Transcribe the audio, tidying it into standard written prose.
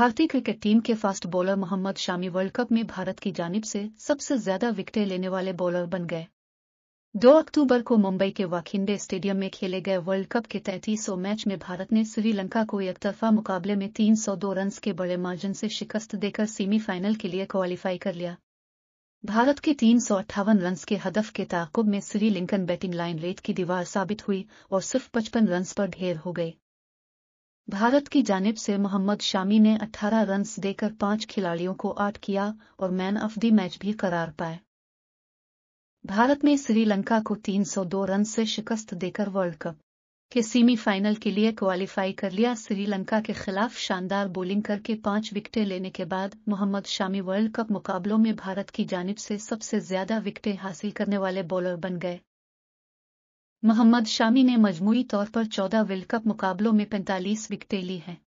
भारतीय cricket team के fast bowler Mohammed Shami world cup में भारत की जानिब से सबसे ज्यादा विकेटें लेने वाले बॉलर बन गए। 2 अक्टूबर को मुंबई के वानखेड़े स्टेडियम में खेले गए वर्ल्ड कप के 33वां मैच में भारत ने श्रीलंका को एकतरफा मुकाबले में 302 रन के बड़े मार्जिन से शिकस्त देकर सेमीफाइनल के लिए क्वालिफाई कर लिया। भारत के 358 रन के हदफ के ताक़ुब में श्रीलंकन बैटिंग लाइन रेत की दीवार साबित हुई और सिर्फ 55 रन पर ढेर हो गई। भारत की जानिब से मोहम्मद शामी ने 18 रन देकर 5 खिलाड़ियों को आउट किया और मैन ऑफ द मैच भी करार पाए। भारत ने श्रीलंका को 302 रन से शिकस्त देकर वर्ल्ड कप के सेमीफाइनल के लिए क्वालिफाई कर लिया। श्रीलंका के खिलाफ शानदार बॉलिंग करके 5 विकेटें लेने के बाद मोहम्मद शामी वर्ल्ड कप मुकाबलों में भारत की जानिब से सबसे ज्यादा विकेटें हासिल करने वाले बॉलर बन गए। मोहम्मद शामी ने मजमूई तौर पर 14 वर्ल्ड कप मुकाबलों में 45 विकेटें ली हैं।